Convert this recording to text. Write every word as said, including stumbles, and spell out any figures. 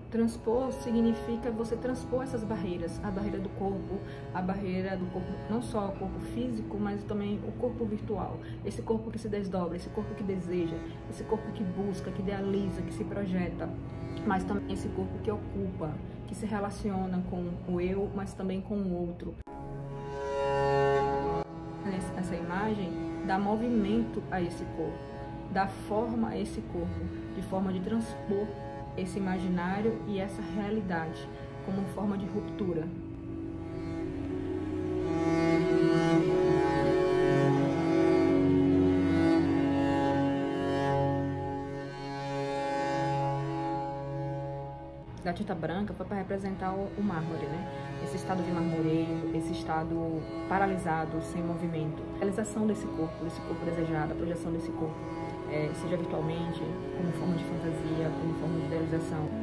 Transpor significa você transpor essas barreiras, a barreira do corpo, a barreira do corpo, não só o corpo físico, mas também o corpo virtual. Esse corpo que se desdobra, esse corpo que deseja, esse corpo que busca, que idealiza, que se projeta, mas também esse corpo que ocupa, que se relaciona com o eu, mas também com o outro. Essa imagem dá movimento a esse corpo, dá forma a esse corpo, de forma de transpor esse imaginário e essa realidade como forma de ruptura. Da tinta branca foi para representar o, o mármore, né? Esse estado de marmoreio, esse estado paralisado, sem movimento. A realização desse corpo, desse corpo desejado, a projeção desse corpo, é, seja virtualmente, como forma de fantasia, como forma de idealização.